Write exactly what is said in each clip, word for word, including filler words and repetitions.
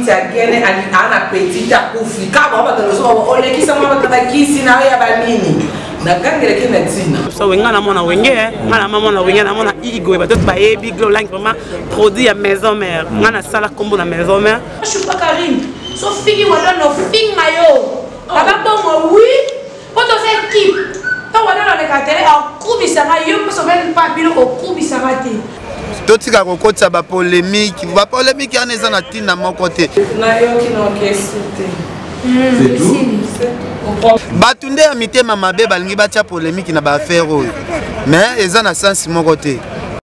Agene ana petita kufi kaba batalozo olekisa mwa batakisi na ya banini na kangere kenetina so wenga na mona wenge ngana mama na wenge na mona igo ba tot ba ebi glow line vraiment produit à maison mère ngana sala combo na maison mère je suis pas Karine so figi wala no fing mayo baba bongo oui poto cette équipe to wala na katele a kubisanga yo so ben pas bilo ko kubisanga te totika kokotsa ba polémique ba polémique ya neza na tina moko te na yo kino kesute c'est tout batunde ya mitema mabe balingi batia polémique na ba affaire oyo mais eza na sens moko te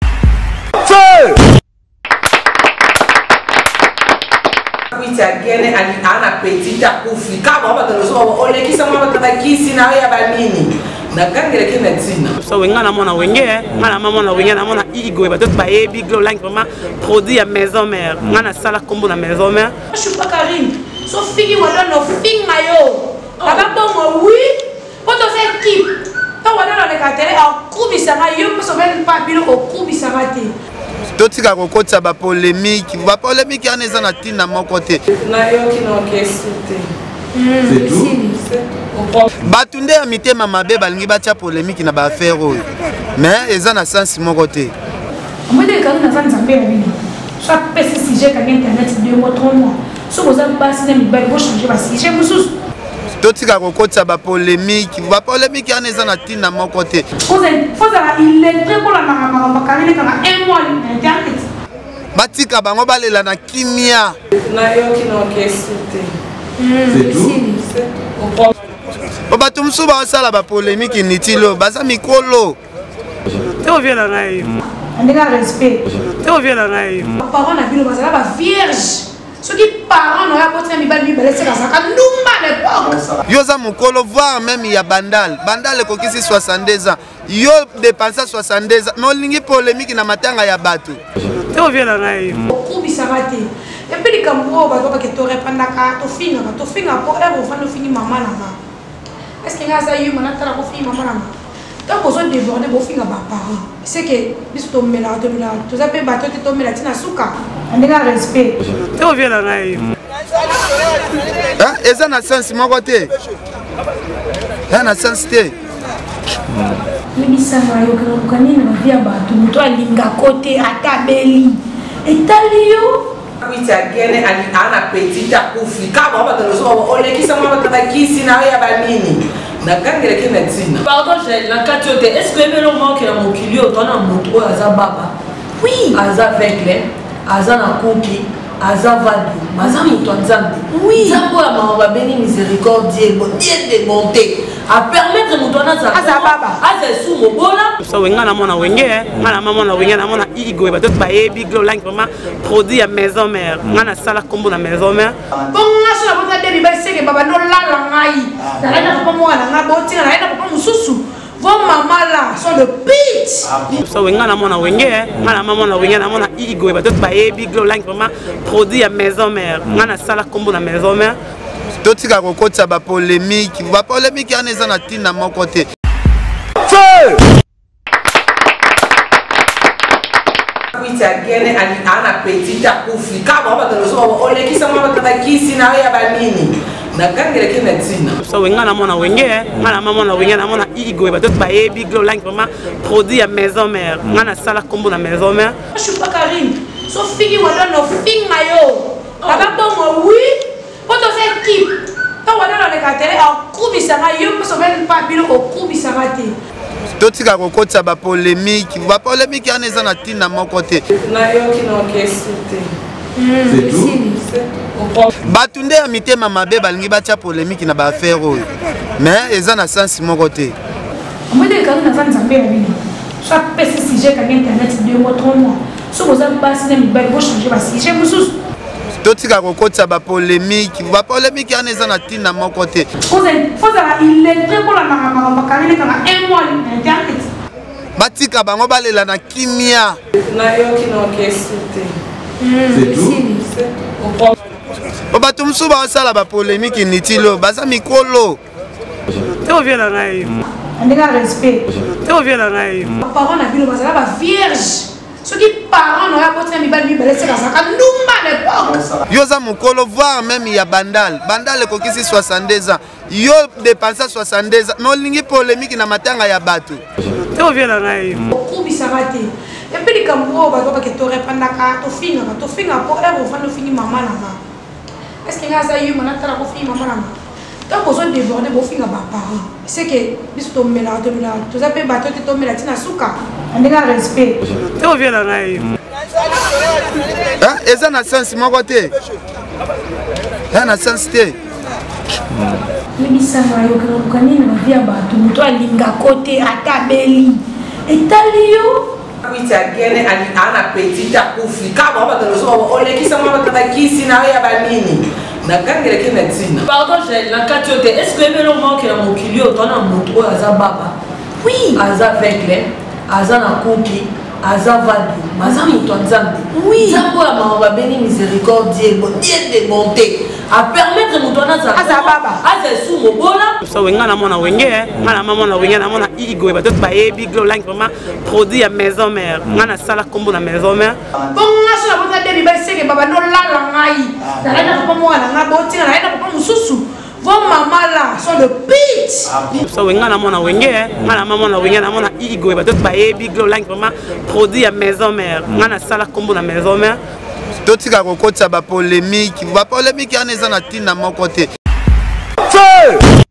Agene ana petita kufi kaba batalozo olekisa mwa batakisi na ya banini na kangere kenetina so wenga na mona wenge ngana mama na wenge na mona igo ba tot ba ebi glow line vraiment produit à maison mère ngana sala combo na maison mère je suis pas Karine so figi wala no fing mayo baba bongo oui poto cette équipe to wala na katele a kubisanga yo so ben pas bilo ko kubisanga te totika kokotsa ba polémique ba polémique ya neza na tina moko te na yo kino kesute c'est tout batunde ya mitema mabe balingi batia polémique na ba affaire oyo mais eza na sens moko te amode ka na zanza mbele bino so pesi sujet ka internet deux mois trois mois so vous avez passé des belles pour changer ba sujet mususu totika kokotsa ba polémique ba polémique ya neza na tina moko te faut il est très pour la mama ba Karine ka un mois internet batika bango balela na kimia na yo kino kesute c'est tout bato mosusu basala ba polémique inutile baza mikolo te ovie na ngai andika respect te ovie na ngai parents na bino bazala ba vierge soki parents na ya botina mibali mibale seka saka ndumba l'époque yo za mokolo voir même ya bandal bandal kokisi soixante-deux ans yo dépensa soixante-deux ans mais olingi polémique na matanga ya bato te ovie na ngai okubisaka te epuis likambo bato bake torepandaka tofinga tofinga po ere ofandi ofingi mama nanga est ce que nga aza yuma natala kofingi mama nanga ntango ozodéborde bofinga baparent c'est que biso tomelaka tomelaka toza mpe bato te tomela ntina suka andeka respect te ovie na ngai eza na sens moko te eza na sens te yebisanga yokakoka nini na vie ya bato moto alingako te atabeli etali yo Agene ana petita kufi kaba batalozo olekisa mwa batakisi na ya banini na kangere kenetina pardon j'ai la katiote est-ce que même le manque la mokili otona moto aza baba oui aza aveugle aza na konki aza vadu maza moto nzambe oui nzambo ya mama babeni miséricorde bon bien démonté à permettre moto na za aza baba aza sou mobola so wenga na mona wenge ngana mama na wenge na mona igo ba tot ba ebi glow line vraiment produit à maison mère ngana sala combo na maison mère bonga so na bota debi ba seke baba no lala ngai na ina papa mo na nga botinga na ina papa mususu vos mamans là sont le pitch so wenga na mona wenge ngana mama na wenge na mona igo ba tot ba ebi glow line vraiment produit à maison mère ngana sala combo na maison mère totika kokotsa ba polémique ba polémique ya neza na tina moko te Agene ana petita kufi kaba batalozo olekisa mwa batakisi na ya banini na kangere kenetina so wenga na mona wenge ngana mama na wenge na mona igo ba tot ba ebi glow line vraiment produit à maison mère ngana sala combo na maison mère je suis pas Karine so figi wala no fing mayo baba bongo oui poto cette équipe to wala na katele a kubisanga yo so ben pas bilo ko kubisanga te totika kokotsa ba polémique ba polémique ya neza na tina moko te na yo kino kesute c'est tout batunde ya mitema mabe balingi batia polémique na ba affaire oyo mais eza na sens moko te amode ka na zanza mbele bino so pesi sujet ka internet deux mois trois mois so vous avez passé des belles pour changer ba sujet mususu totika kokotsa ba polémique ba polémique ya neza na tina moko te faut il est très pour la mama ba Karine ka un mois internet batika bango balela na kimia na yo kino kesute c'est tout bato mosusu basala ba polémique inutile baza mikolo te ovie na ngai andika respect te ovie na ngai parents na bino bazala ba vierge soki parent na ya botina mibali mibale sekazaka ndumba l'époque yo za mokolo voir même ya bandal bandal ekokisi soixante-deux ans yo dépensa soixante-deux ans mais olingi polémique na matanga ya bato te ovie na ngai okubisaka te epuis likambo oyo bato bake torepandaka tofingaka tofinga mpo ere ofandi ofingi mama nanga est ce que ngai aza yuma natala kofingi mama nanga donc ozo déborde bofinga baparent c'est que biso tomelaka tomelaka toza mpe bato te tomela ntina suka ndenge ya respect te ovie na ngai eza na sens moko te eza na sens te yebisanga yokaluka nini na vie ya bato moto alingako te ata abeli etali yo kwiti agene ana petit akufi kama bato olekisa mwa batata kisi na yo ya banini nakangeleke na ntina pardon na kati yo te est ce que ebele omokela mokili oyo twana moto oyo aza baba oui aza aveugle aza na kuki aza vadu aza moto ya nzambe nzambe oyo mama babeni miséricorde bien démonté apermettre moto wana aza baba aza esu mobola so wenga na mona wenge nga na mama na wenge na mona igo bato bayebi glow line vraiment produit ya maison mère nga na sala kombo na maison mère bonga so na bota debi ba seke baba no lala ngai na ina papa mwana nga botinga na ina papa mususu vos maman là sont le pit so wenga na mona wenge nga na mama na wenge na mona igo bato bayebi glow line vraiment produit ya maison mère nga na sala kombo na maison mère totika kokotisa bapolémique bapolémique yana eza na ntina moko te